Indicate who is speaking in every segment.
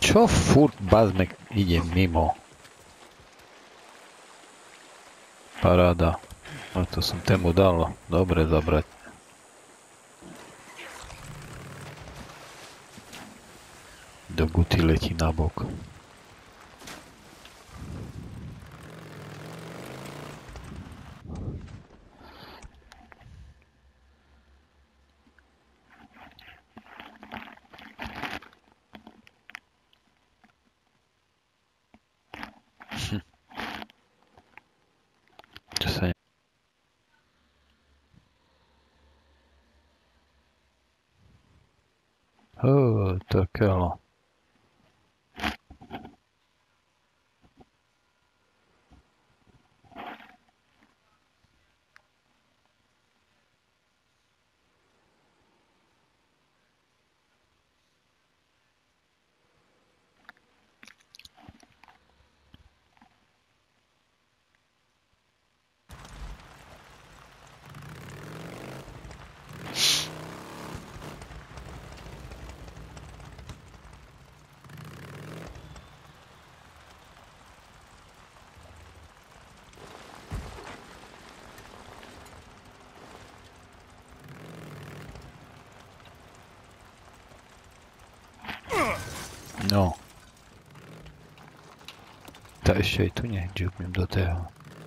Speaker 1: Čo furt bazmek idem mimo? Paráda. No to som tému dal. Dobre zabrať. Do guty letí na bok. Čo sa ne... Takélo. No. Tak ešte aj tu nech džupnem do toho.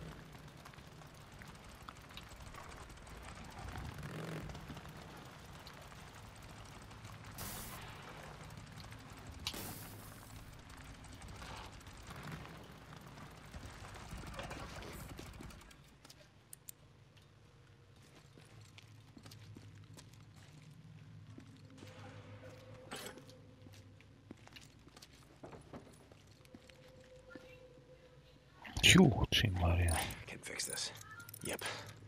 Speaker 1: Maria.
Speaker 2: Can fix this. Yep.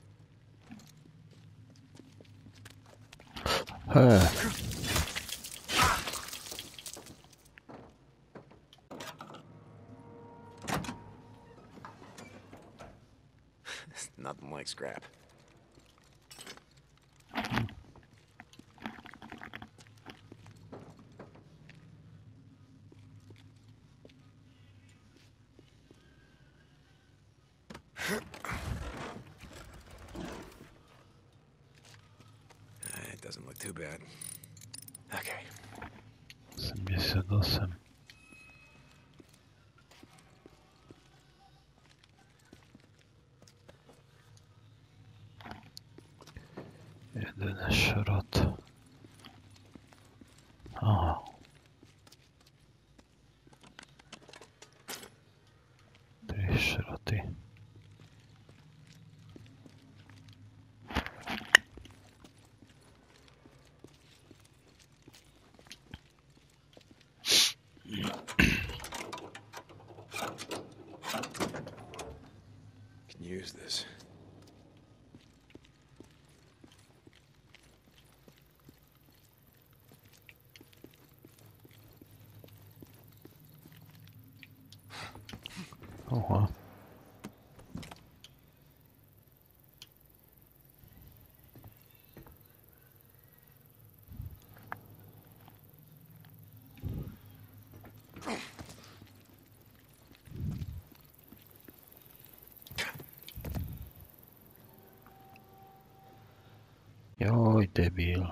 Speaker 2: Nothing like scrap. It doesn't look too bad. Okay.
Speaker 1: 78. Jeden šrot. Aha. Tri šroty.
Speaker 2: Can use this.
Speaker 1: Oha. Joj, debil.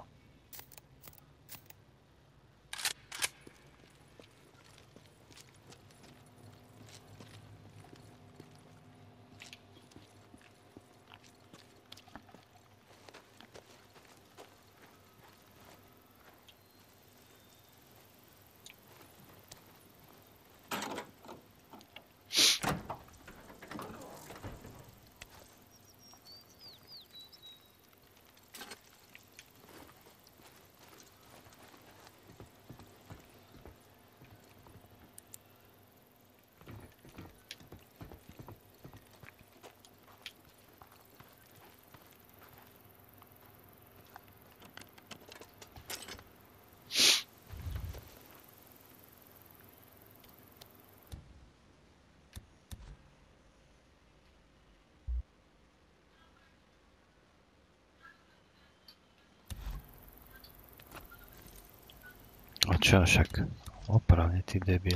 Speaker 1: A čo však? Opravne, ty debil.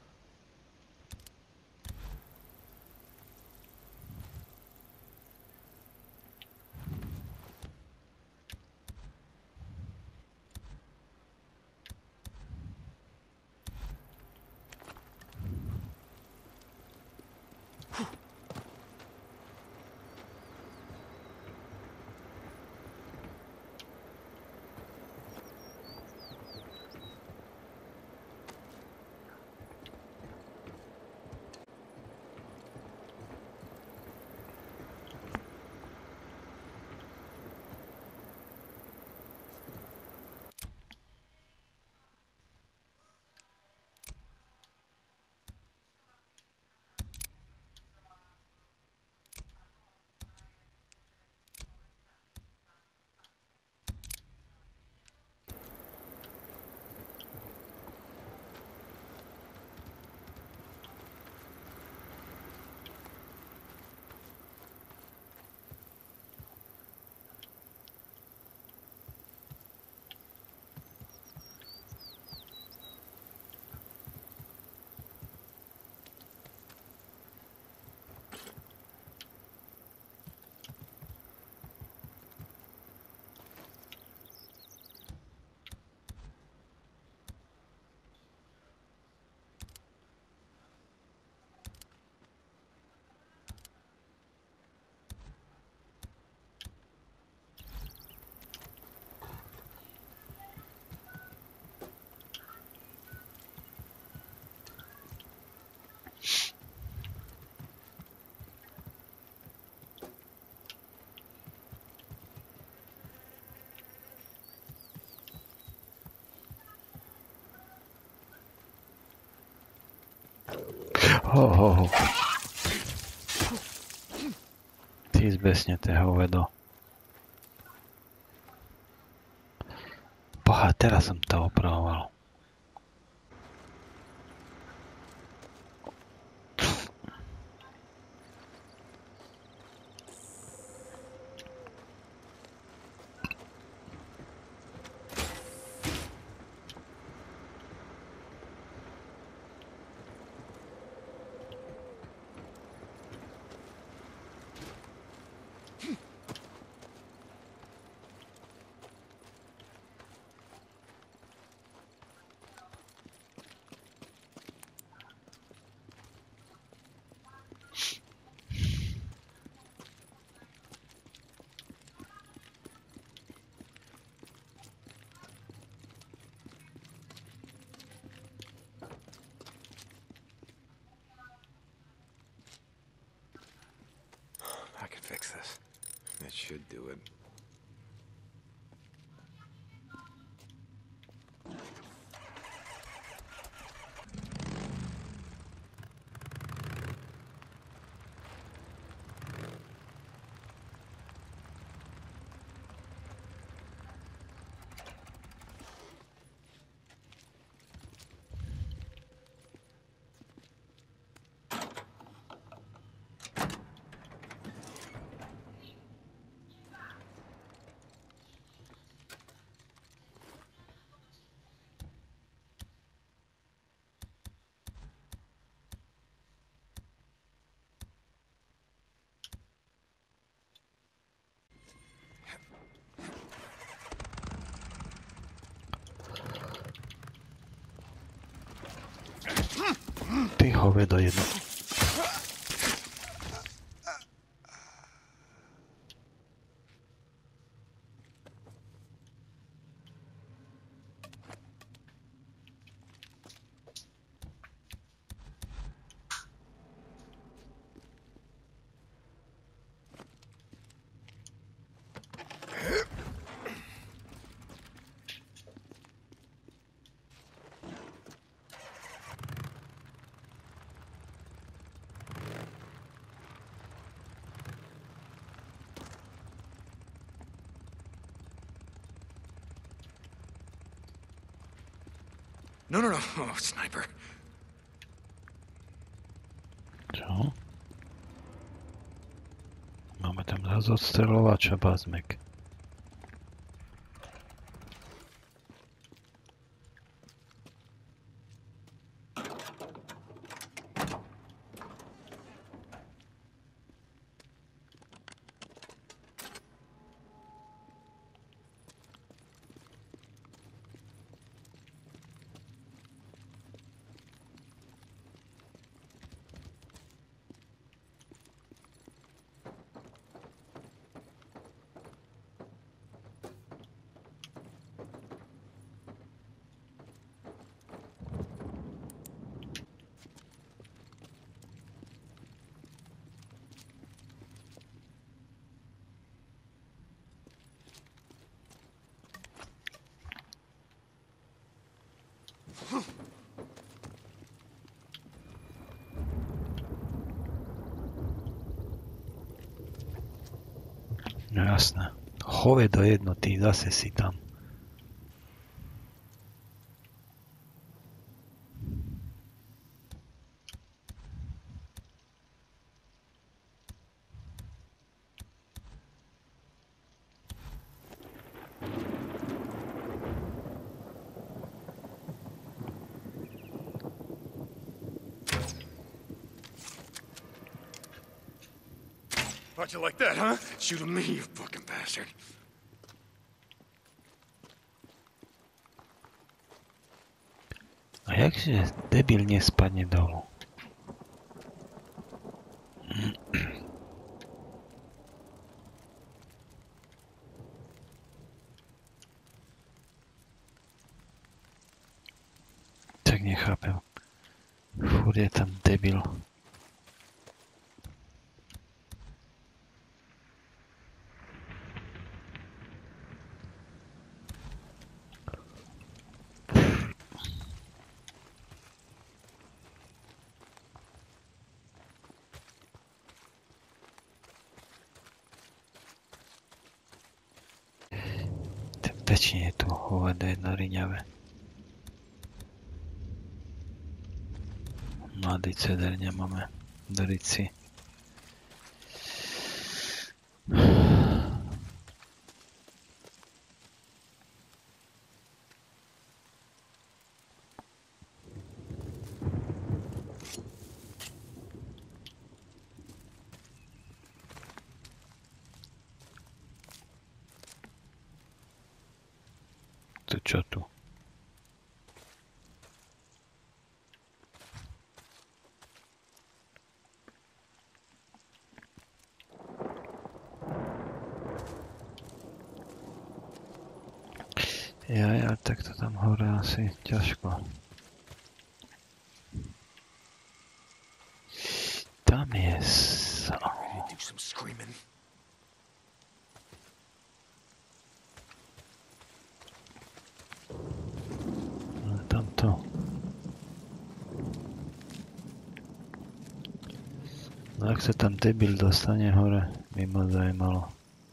Speaker 1: Ho, ho, ho. Ty zbesneté hovedo. Boha, teraz som to opravoval.
Speaker 2: I can fix this. That should do it.
Speaker 1: Ty hovedo jedno.
Speaker 2: No, no, no. Oh, sniper.
Speaker 1: Čo? Máme tam zase odstreľovača, bazmek. No jasné. Chove do jednoty, zase si tam.
Speaker 2: How'd you like that, huh? Shoot me, you fucking bastard.
Speaker 1: A jakže debil nespadne dolu? Tak nechápem. Furt je tam debil. Väčšine je tu hovado jedno riňavé. Mladý ceder nemáme do rici. To čo tu? Ja, tak to tam hore asi ťažko. Tam je
Speaker 2: Do some screaming.
Speaker 1: tamto. No ak sa tam debil dostane hore, by ma zajímalo.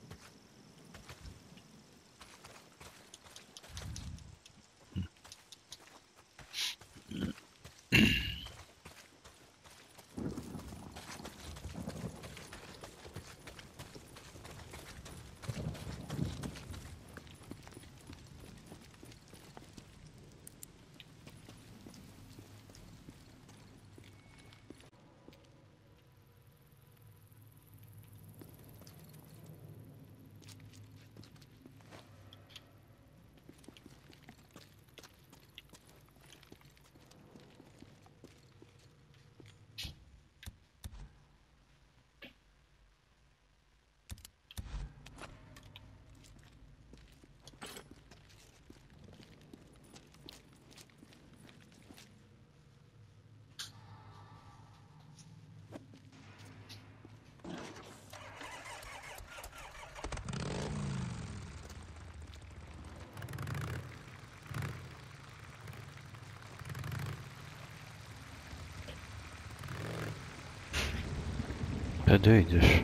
Speaker 1: Kde ideš?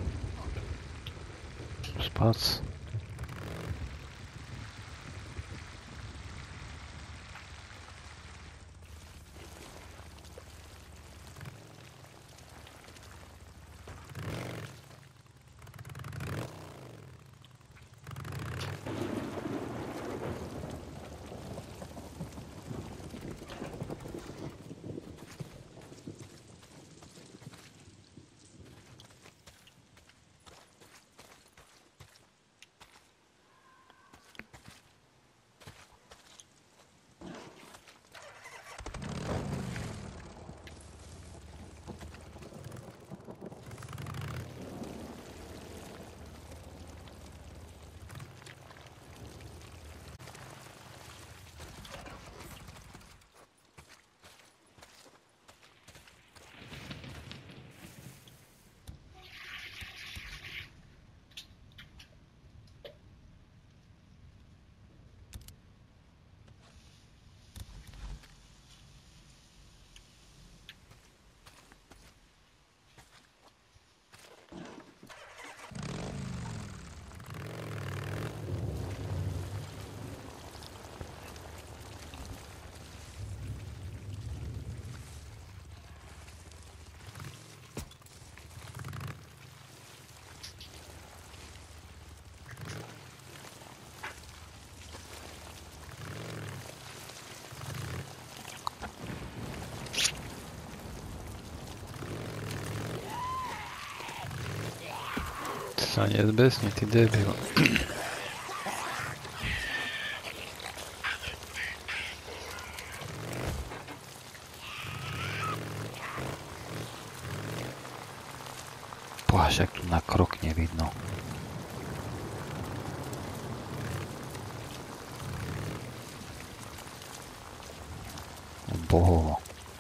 Speaker 1: Spac? Sa nezbesni, ty debil. Boha, však tu na krok nevidno. Bohovo.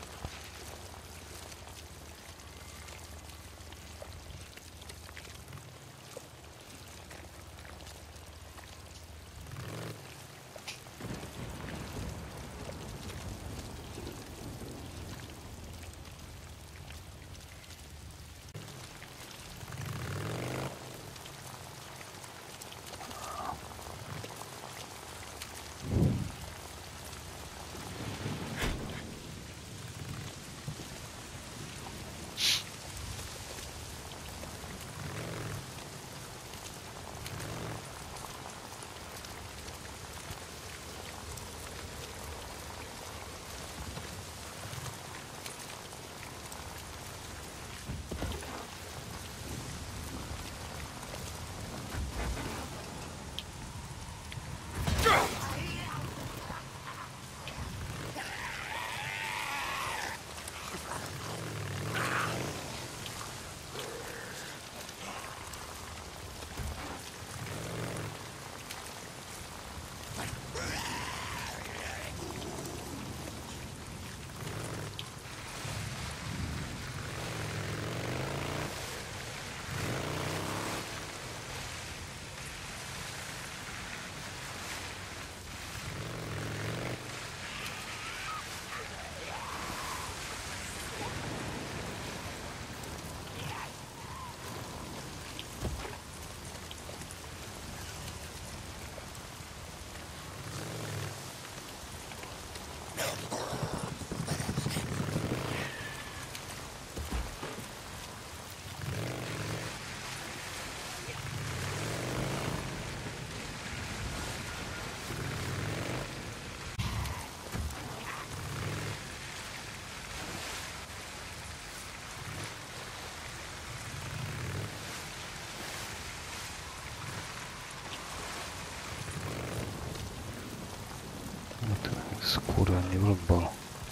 Speaker 1: Skurvený vlk bol.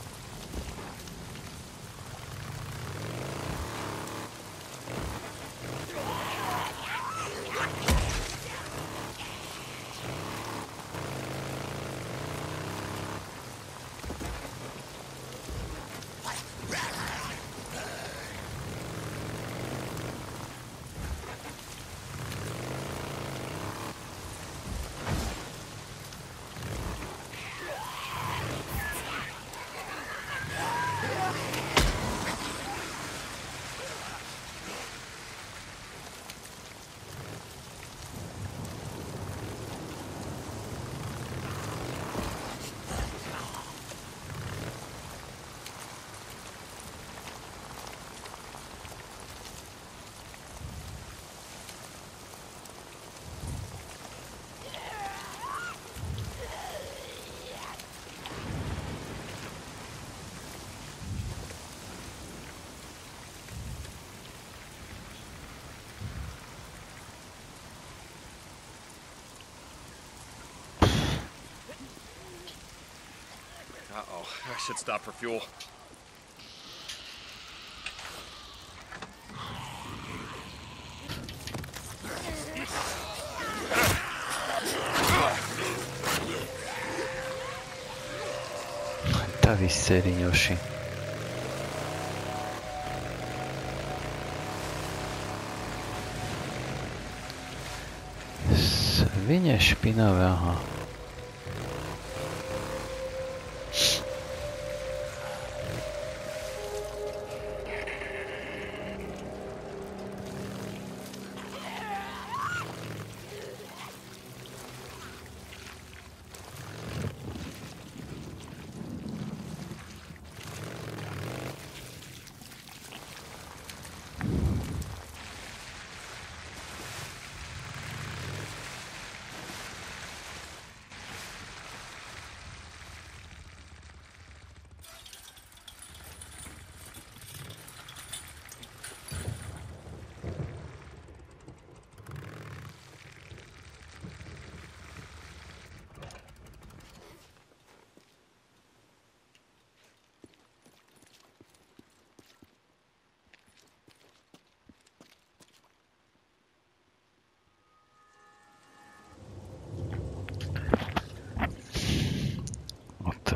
Speaker 2: Uh-oh, I should stop for fuel.
Speaker 1: Tá vyseriňoši. Svine špinavé, aha.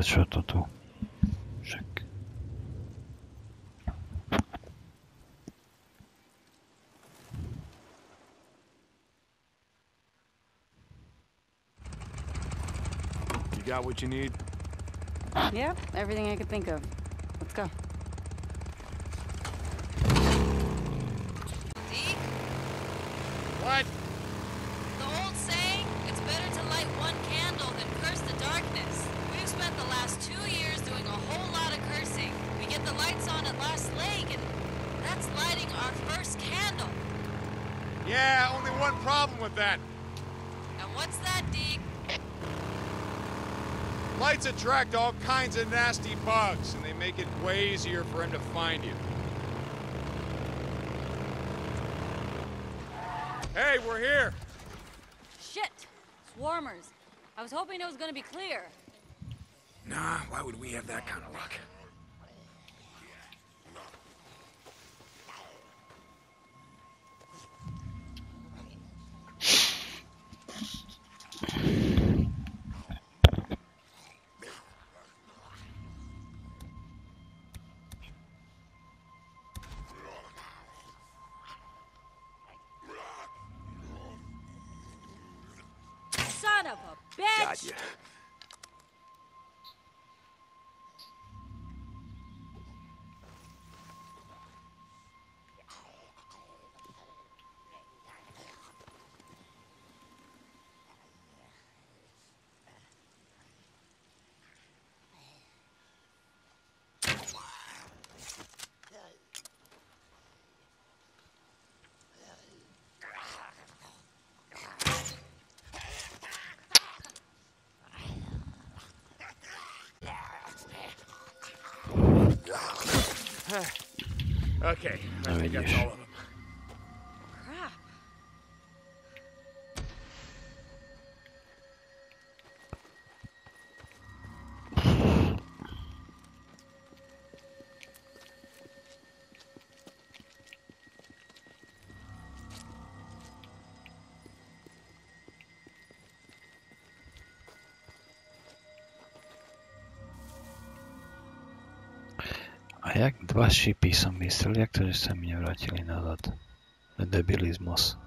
Speaker 1: čo to tu? Však.
Speaker 3: You got what you need?
Speaker 4: Yeah, everything I could think of. Let's go.
Speaker 5: Deke,
Speaker 2: What?
Speaker 5: the old saying, it's better to light one candle than curse the darkness. We've spent the last 2 years doing a whole lot of cursing. We get the lights on at Lost Lake, and that's lighting our first candle.
Speaker 2: Yeah, only one problem with that.
Speaker 5: And what's that, Deke?
Speaker 2: Lights attract all kinds of nasty bugs, and they make it way easier for him to find you. Hey, we're here!
Speaker 5: Shit! Swarmers. I was hoping it was gonna be clear.
Speaker 2: Nah, why would we have that kind of luck?
Speaker 5: Son of a bitch!
Speaker 3: Got you.
Speaker 2: Okay, I
Speaker 1: No
Speaker 2: think that's
Speaker 1: widzisz.
Speaker 2: all of them.
Speaker 5: Crap.
Speaker 1: A jak dva šipy som myslel, jak to, že sa mi nevrátili nazad? Debilizmus.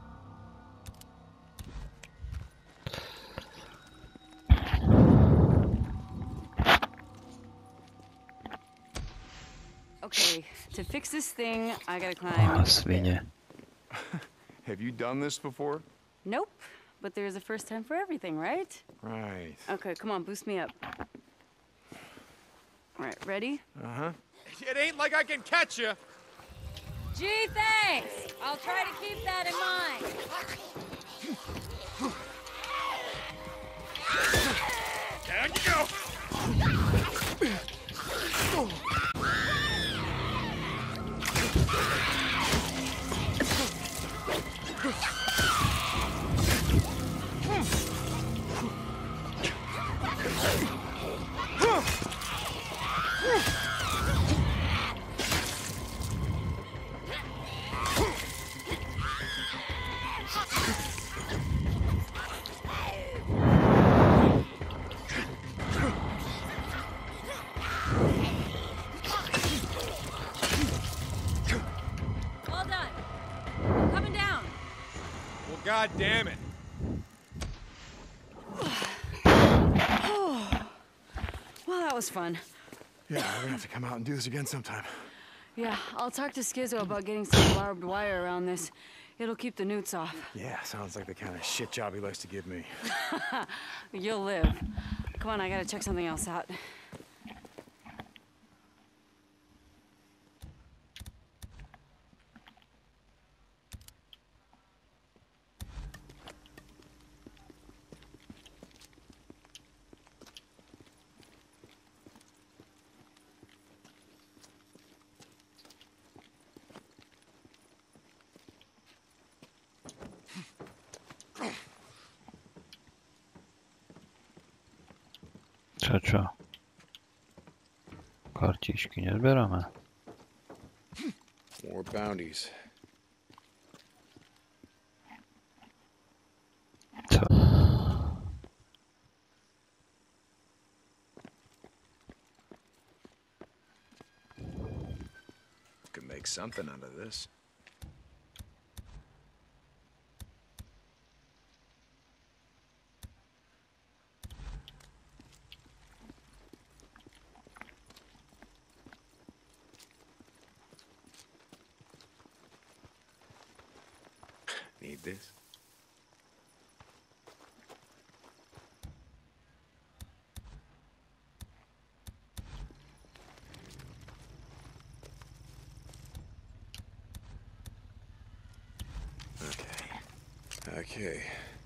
Speaker 4: Okay, to fix this thing, I gotta
Speaker 1: Aha,
Speaker 4: climb.
Speaker 1: svine.
Speaker 3: Have you done this before?
Speaker 4: Nope, but there's a first time for everything, right?
Speaker 3: Right.
Speaker 4: Okay, come on, boost me up. All right, ready?
Speaker 3: Uh-huh.
Speaker 2: It ain't like I can catch you!
Speaker 5: Gee, thanks! I'll try to keep that in mind.
Speaker 2: Down you go!
Speaker 5: Well done. Coming down.
Speaker 2: Well, god damn it.
Speaker 4: Well, that was fun.
Speaker 3: Yeah, we're gonna have to come out and do this again sometime.
Speaker 4: Yeah, I'll talk to Skizzo about getting some barbed wire around this. It'll keep the newts off.
Speaker 3: Yeah, sounds like the kind of shit job he likes to give me.
Speaker 4: You'll live. Come on, I gotta check something else out.
Speaker 1: Čo? Kartičky nezberáme.
Speaker 3: More bounties.
Speaker 1: Co?
Speaker 3: make something out of this. Need this? Okay.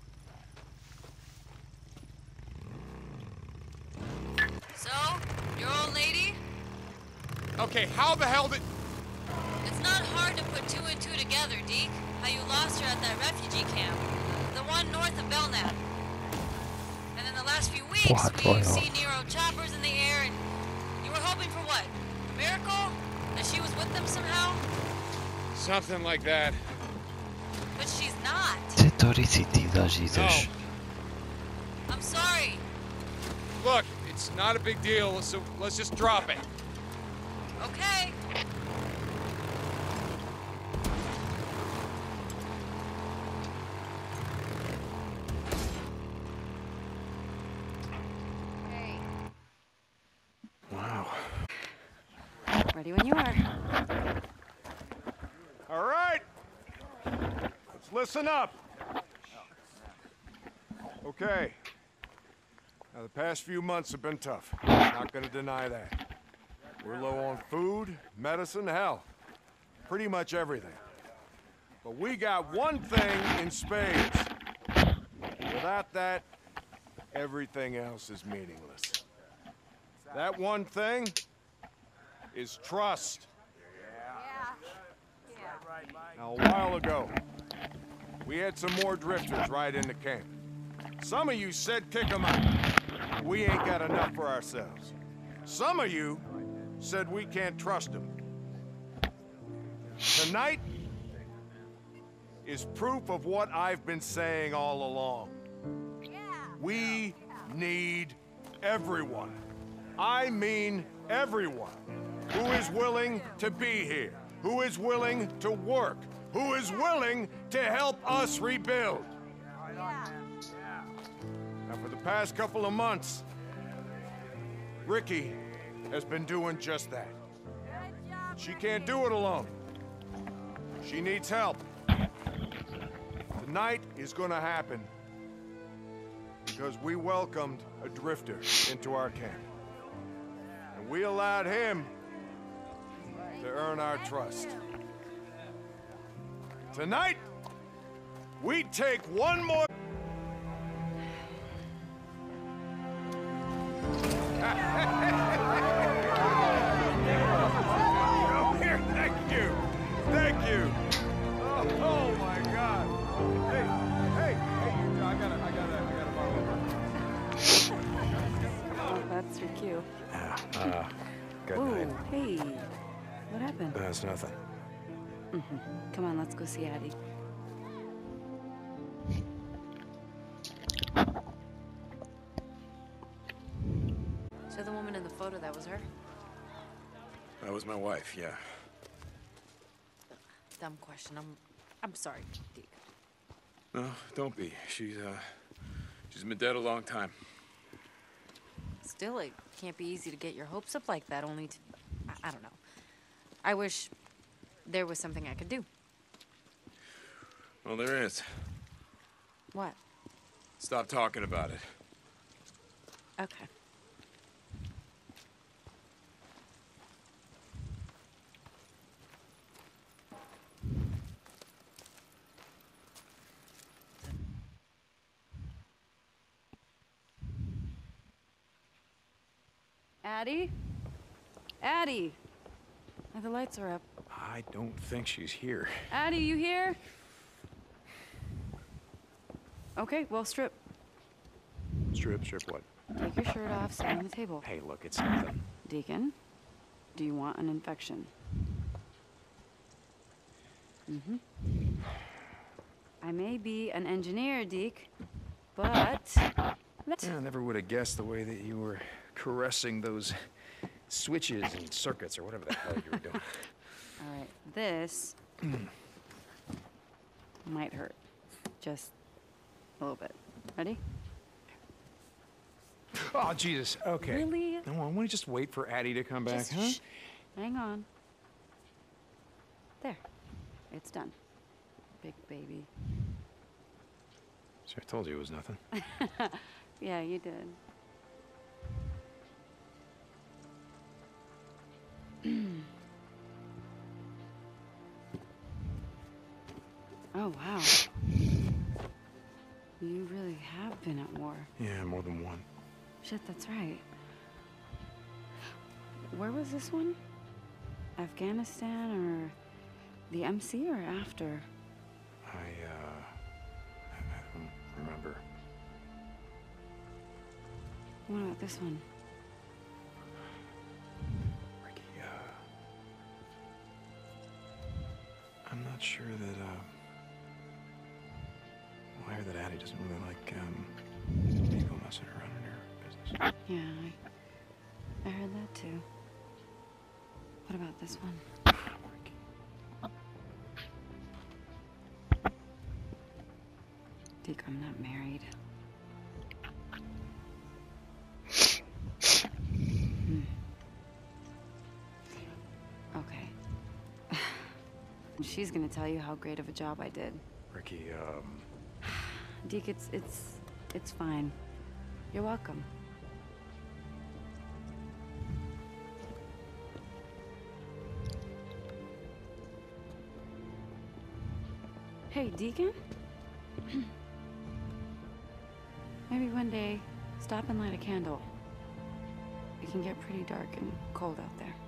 Speaker 5: So, your old lady?
Speaker 2: Okay, how the hell did...
Speaker 5: It's not hard to put two and two together, Deke. How you lost her at that refugee camp. The one north of Belknap. And in the last few weeks, we've seen Nero choppers in the air, and you were hoping for what? A miracle? That she was with them somehow?
Speaker 2: Something like that.
Speaker 5: But she's not.
Speaker 2: No.
Speaker 5: I'm sorry.
Speaker 2: Look, it's not a big deal, so let's just drop it.
Speaker 5: Okay.
Speaker 3: Wow.
Speaker 4: Ready when you are.
Speaker 3: All right. Let's listen up. Okay. Now, the past few months have been tough. Not gonna deny that. We're low on food, medicine, hell. Pretty much everything. But we got one thing in spades. Without that, everything else is meaningless. That one thing is trust. Now, a while ago, we had some more drifters right into camp. Some of you said kick them out. We ain't got enough for ourselves. Some of you said we can't trust them. Tonight is proof of what I've been saying all along. We need everyone. I mean everyone who is willing to be here, who is willing to work, who is willing to help us rebuild. Now, for the past couple of months, Rikki has been doing just that. She can't do it alone. She needs help. Tonight is gonna happen because we welcomed a drifter into our camp. And we allowed him to earn our trust. Tonight, we take one more... Come here, thank you. Thank you. Oh my God. Hey, I gotta borrow.
Speaker 4: Oh, that's your cue.
Speaker 3: Good
Speaker 4: Whoa,
Speaker 3: night.
Speaker 4: hey. What happened?
Speaker 3: That's nothing.
Speaker 4: Come on, let's go see Addie.
Speaker 5: So the woman in the photo, that was her?
Speaker 3: That was my wife, yeah.
Speaker 5: Dumb question. I'm sorry, Deke.
Speaker 3: No, don't be. She's been dead a long time.
Speaker 5: Still, it can't be easy to get your hopes up like that, only to... I don't know. I wish there was something I could do.
Speaker 3: Well, there is.
Speaker 5: What?
Speaker 3: Stop talking about it.
Speaker 5: Okay.
Speaker 4: Addie? Addie! Oh, the lights are up.
Speaker 3: I don't think she's here.
Speaker 4: Addie, you here? Okay, well, strip.
Speaker 3: Strip what?
Speaker 4: Take your shirt off, sit on the table.
Speaker 3: Hey, look, it's nothing.
Speaker 4: Deacon, do you want an infection? I may be an engineer, Deke, but...
Speaker 6: Yeah, I never would have guessed the way that you were caressing those switches and circuits or whatever the hell you were doing.
Speaker 4: All right, this might hurt. Just a little bit. Ready?
Speaker 6: Oh, Jesus. Okay.
Speaker 4: Really?
Speaker 6: No, I want to just wait for Addie to come back,
Speaker 4: Just
Speaker 6: huh?
Speaker 4: shh. Hang on. There. It's done. Big baby.
Speaker 6: See, I told you it was nothing.
Speaker 4: Yeah, you did. Oh, wow. You really have been at war.
Speaker 6: Yeah, more than one.
Speaker 4: Shit, that's right. Where was this one? Afghanistan or the MC or after?
Speaker 6: I don't remember.
Speaker 4: What about this one?
Speaker 6: Ricky, I'm not sure that, well, I hear that Addie doesn't really like, people messing around in her business.
Speaker 4: Yeah, I heard that too. What about this one? Deke, I'm not married. Okay. She's gonna tell you how great of a job I did.
Speaker 6: Ricky,
Speaker 4: Deke, it's fine. You're welcome. Hey, Deacon? Maybe one day, stop and light a candle. It can get pretty dark and cold out there.